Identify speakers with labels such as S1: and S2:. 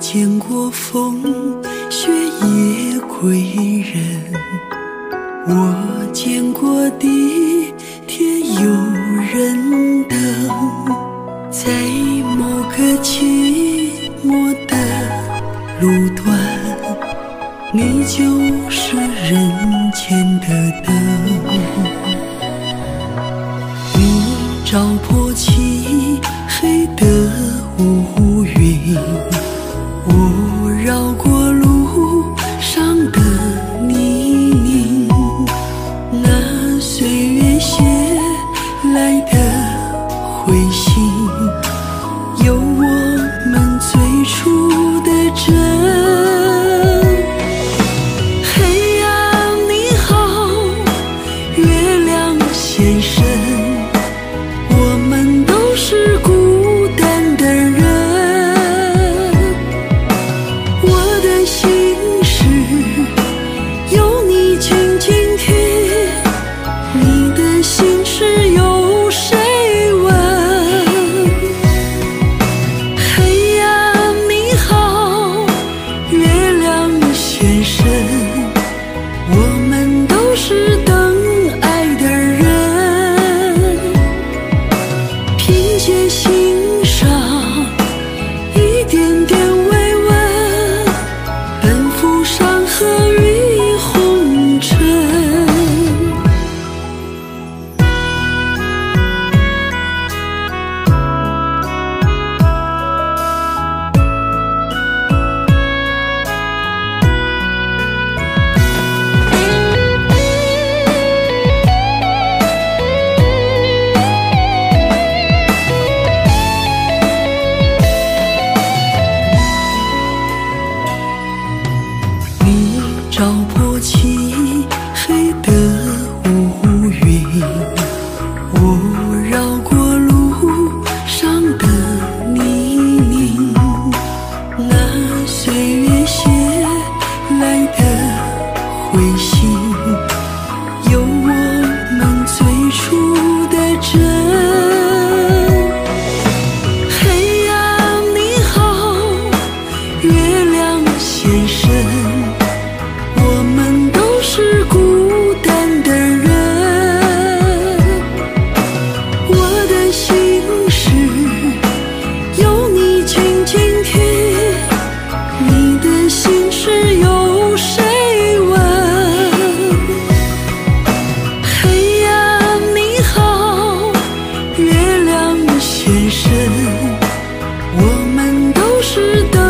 S1: 见过风雪夜归人，我见过地铁有人等，在某个寂寞的路段，你就是人间的灯。你照破漆黑的乌云，我绕过路上的泥泞，那岁月写来的灰烬，有我们最初的真。嘿呀你好，月亮先生，我们都是孤单的人，我的心事有你紧紧贴，你的心事有谁问？嘿呀你好，月亮先生，我们都是等爱的人，凭借欣赏一点点慰问，奔赴山河与红尘。你照破漆黑的乌云，我绕过路上的泥泞，那岁月写来的灰烬，有我们最初的真。嘿呀你好，月亮先生，我们都是孤单的人，我的心事有你紧紧贴，你的心事有谁问？嘿呀你好，月亮先生，我们都是等